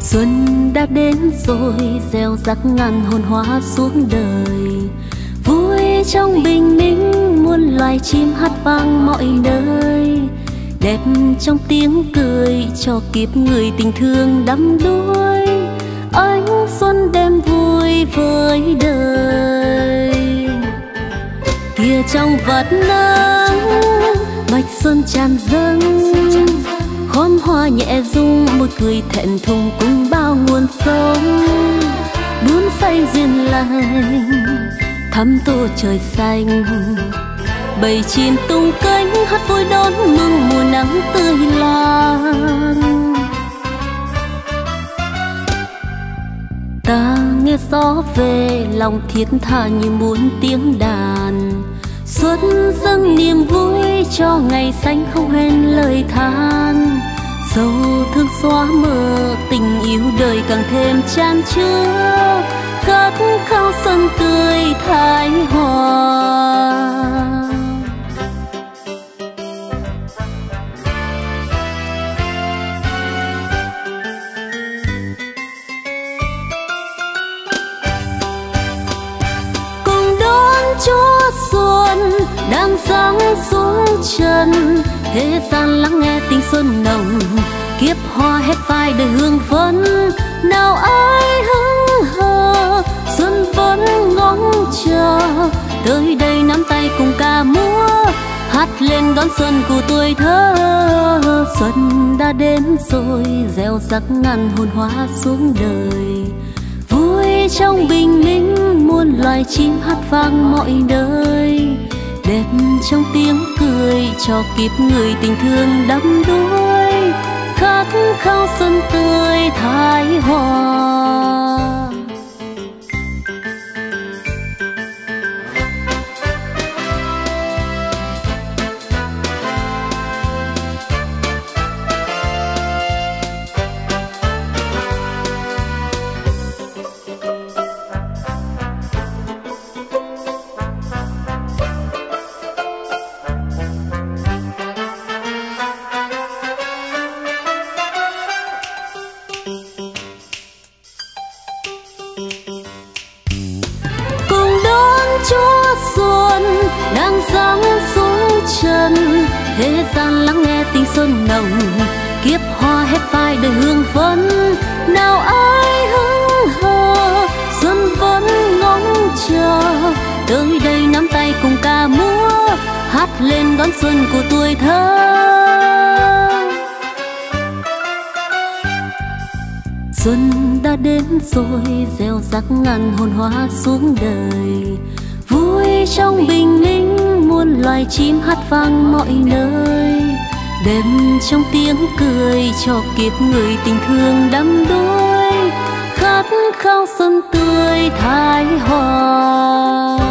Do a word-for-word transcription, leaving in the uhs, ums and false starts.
Xuân đã đến rồi, gieo rắc ngàn hồn hoa xuống đời. Vui trong bình minh, muôn loài chim hát vang mọi nơi. Đẹp trong tiếng cười, cho kiếp người tình thương đắm đuối. Ánh xuân đêm vui với đời. Kia trong vạt nắng, bạch xuân tràn dâng. Khóm hoa nhẹ rung, một cười thẹn thùng cùng bao nguồn sống. Bướm say duyên lành, thắm tô trời xanh. Bầy chim tung cánh hát vui đón mừng mùa nắng tươi lan. Ta nghe gió về, lòng thiết tha như muốn tiếng đàn. Xuân dâng niềm vui cho ngày xanh không hẹn lời than. Dẫu thương xóa mờ, tình yêu đời càng thêm chan chứa. Khát khao xuân tươi thái hòa. Chúa xuân đang giáng xuống trần, thế gian lắng nghe tiếng xuân nồng. Kiếp hoa hết phai đời hương phấn, nào ai hững hờ xuân vẫn ngóng chờ. Tới đây nắm tay cùng ca múa, hát lên đón xuân của tuổi thơ. Xuân đã đến rồi, gieo rắc ngàn hồn hoa xuống đời. Vui trong bình minh, muôn loài chim hát vang mọi nơi. Đẹp trong tiếng cười, cho kiếp người tình thương đắm đuối. Khát khao xuân tươi thái hòa. Chúa xuân đang giáng xuống trần, thế gian lắng nghe tiếng xuân nồng. Kiếp hoa hết phai đời hương phấn, nào ai hững hờ xuân vẫn ngóng chờ. Tới đây nắm tay cùng ca múa, hát lên đón xuân của tuổi thơ. Xuân đã đến rồi, gieo rắc ngàn hồn hoa xuống đời. Vui trong bình minh, muôn loài chim hát vang mọi nơi. Đêm trong tiếng cười, cho kiếp người tình thương đắm đuối. Khát khao xuân tươi thái hòa.